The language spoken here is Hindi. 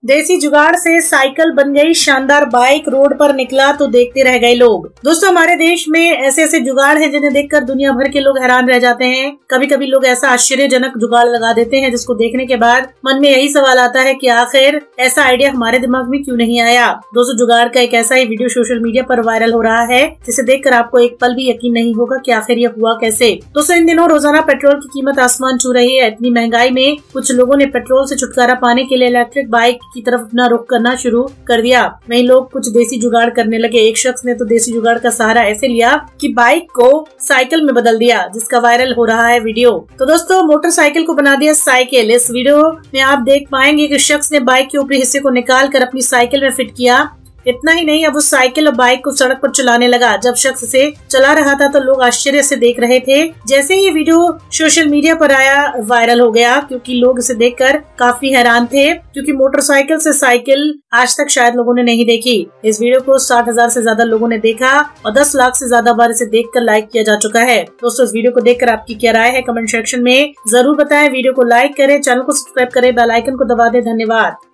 देसी जुगाड़ से साइकिल बन गई शानदार बाइक, रोड पर निकला तो देखते रह गए लोग। दोस्तों, हमारे देश में ऐसे ऐसे जुगाड़ हैं जिन्हें देखकर दुनिया भर के लोग हैरान रह जाते हैं। कभी कभी लोग ऐसा आश्चर्यजनक जुगाड़ लगा देते हैं जिसको देखने के बाद मन में यही सवाल आता है कि आखिर ऐसा आइडिया हमारे दिमाग में क्यों नहीं आया। दोस्तों, जुगाड़ का एक ऐसा ही वीडियो सोशल मीडिया पर वायरल हो रहा है जिसे देखकर आपको एक पल भी यकीन नहीं होगा कि आखिर ये हुआ कैसे। दोस्तों, इन दिनों रोजाना पेट्रोल की कीमत आसमान छू रही है। इतनी महंगाई में कुछ लोगों ने पेट्रोल से छुटकारा पाने के लिए इलेक्ट्रिक बाइक की तरफ अपना रुख करना शुरू कर दिया। वहीं लोग कुछ देसी जुगाड़ करने लगे। एक शख्स ने तो देसी जुगाड़ का सहारा ऐसे लिया कि बाइक को साइकिल में बदल दिया, जिसका वायरल हो रहा है वीडियो। तो दोस्तों, मोटरसाइकिल को बना दिया साइकिल। इस वीडियो में आप देख पाएंगे कि शख्स ने बाइक के ऊपरी हिस्से को निकाल कर अपनी साइकिल में फिट किया। इतना ही नहीं, अब उस साइकिल और बाइक को सड़क पर चलाने लगा। जब शख्स इसे चला रहा था तो लोग आश्चर्य से देख रहे थे। जैसे ही ये वीडियो सोशल मीडिया पर आया, वायरल हो गया, क्योंकि लोग इसे देखकर काफी हैरान थे, क्योंकि मोटरसाइकिल से साइकिल आज तक शायद लोगों ने नहीं देखी। इस वीडियो को 60,000 से ज्यादा लोगों ने देखा और 10 लाख से ज्यादा बार इसे देखकर लाइक किया जा चुका है। दोस्तों, इस वीडियो को देखकर आपकी क्या राय है कमेंट सेक्शन में जरूर बताएं। वीडियो को लाइक करें, चैनल को सब्सक्राइब करें, बेल आइकन को दबा दें। धन्यवाद।